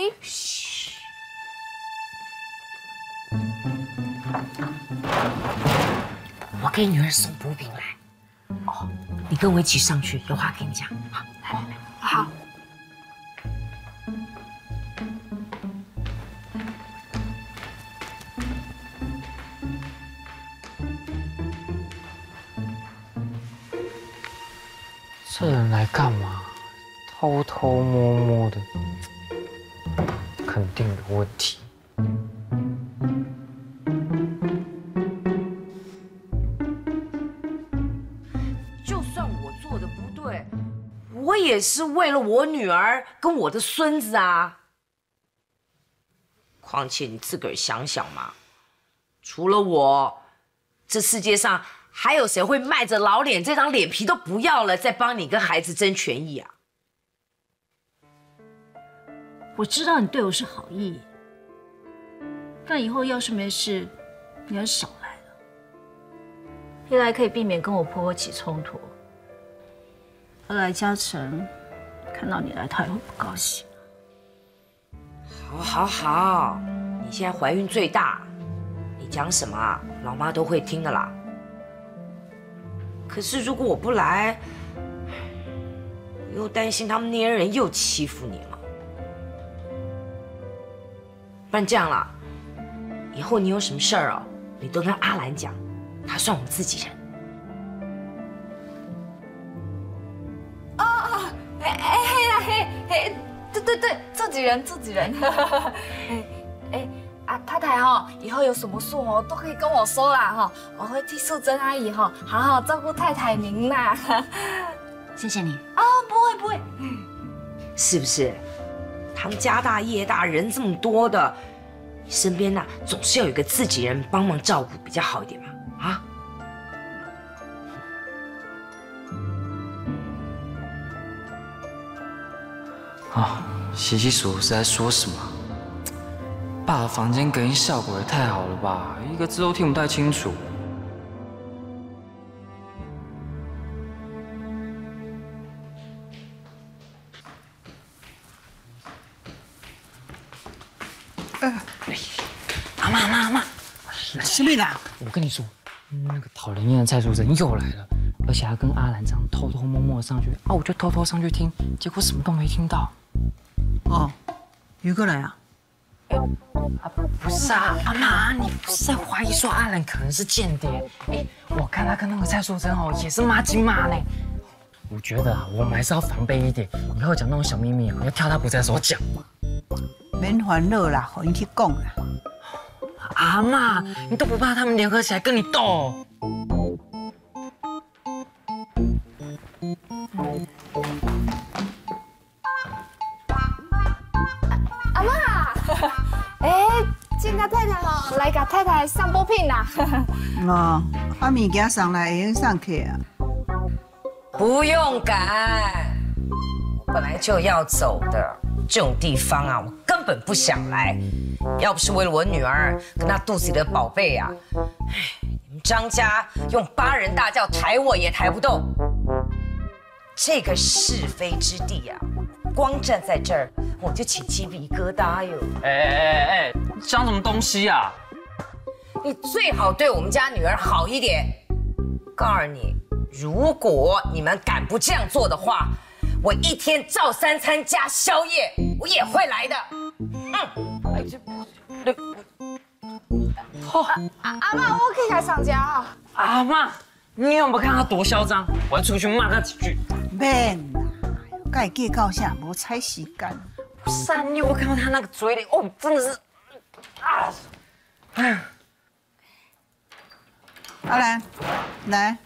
嘘。我给女儿送补品来。哦，你跟我一起上去，有话跟你讲。好，来。 好。 这人来干嘛？偷偷摸摸的，肯定有问题。 就算我做的不对，我也是为了我女儿跟我的孙子啊。况且你自个儿想想嘛，除了我，这世界上。 还有谁会卖着老脸，这张脸皮都不要了，再帮你跟孩子争权益啊？ 我知道你对我是好意，但以后要是没事，你还是少来了。一来可以避免跟我婆婆起冲突，二来嘉诚看到你来，他也会不高兴。 好，你现在怀孕最大，你讲什么啊，老妈都会听的啦。 可是如果我不来，我又担心他们那些人又欺负你了。不然这样啦，以后你有什么事儿哦，你都跟阿兰讲，他算我们自己人。 哦，对，自己人。啊，太太哈，以后有什么事哦都可以跟我说啦哈，我会替素贞阿姨哈好好照顾太太您啦。谢谢你哦，不会， 是不是？他们家大业大，人这么多的，你身边呐总是要有一个自己人帮忙照顾比较好一点嘛，啊？ 啊，洗洗数是在说什么？ 爸的房间隔音效果也太好了吧，一个字都听不太清楚。阿妈， 什么啦？ 我跟你说，那个讨人厌的蔡淑珍又来了，而且还跟阿兰这样偷偷摸摸上去啊，我就偷偷上去听，结果什么都没听到。 哦，又过来啊？ 不是啊，阿妈，你不是在怀疑说阿兰可能是间谍？哎，我看他跟那个蔡淑珍哦，也是妈金妈呢。我觉得啊，我们还是要防备一点，以后讲那种小秘密啊，要挑他不在的时候讲嘛。 免烦恼啦，互伊去讲啦。 阿妈，你都不怕他们联合起来跟你斗？ 阿妈，今家太太吼来给太太送补品啦。 哦，把物件送来会用送客啊？ 不用赶，我本来就要走的。这种地方啊，我根本不想来。要不是为了我女儿跟她肚子里的宝贝啊，你们张家用8人大轿抬我也抬不动。这个是非之地啊，光站在这儿我就起鸡皮疙瘩哟。 哎，讲什么东西啊？ 你最好对我们家女儿好一点。告诉你，如果你们敢不这样做的话，我一天照3餐加宵夜，我也会来的。 阿妈，我可以来上家啊。 阿妈，你有没有看他多嚣张？我要出去骂他几句。 免啦，该计较啥，无采时间。 不是啊，你有没有看到他那个嘴脸？哦，真的是啊！哎， 阿兰，来。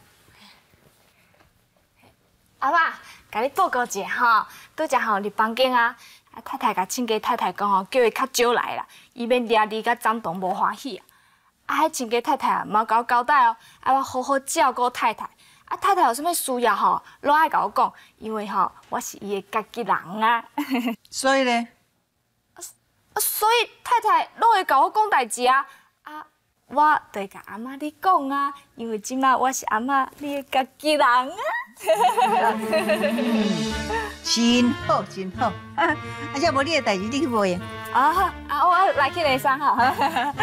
阿妈，甲你报告一下吼，拄则吼入房间啊，太太甲亲家太太讲吼，叫伊较少来啦，以免掠你甲张董无欢喜啊。啊，迄亲家太太啊，嘛甲我交代哦，要好好照顾太太。啊，太太有啥物需要吼，拢爱甲我讲，因为吼，我是伊的家己人啊。 所以咧， 所以太太拢会甲我讲代志啊。啊，我就会甲阿妈你讲啊，因为即马我是阿妈你的家己人啊。 真好真好。啊，这无你的代志，你去无用。 我来去内山哈。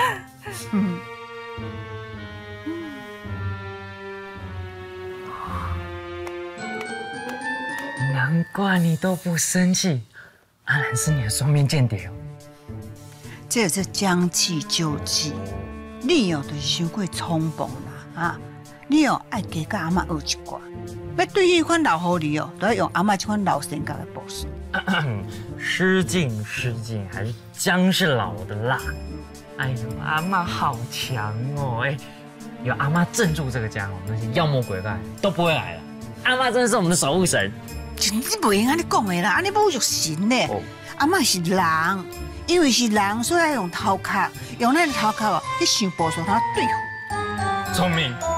难怪你都不生气，阿兰是你的双面间谍哦。 这是将计就计，你哦就是伤过冲动啦啊！你哦爱加甲阿嬷学一寡，要对迄款老狐狸哦，都要用阿嬷这款老性格来报数。 失敬失敬，还是姜是老的辣。哎呦，阿嬷好强哦！哎，有阿嬷镇住这个家哦，那些妖魔鬼怪都不会来了。阿嬷真的是我们的守护神。 你袂用安尼讲的啦，安尼侮辱神呢。阿嬷是人，因为是人，所以要用头壳，用咱的头壳哦去想步数，他对付。 聪明。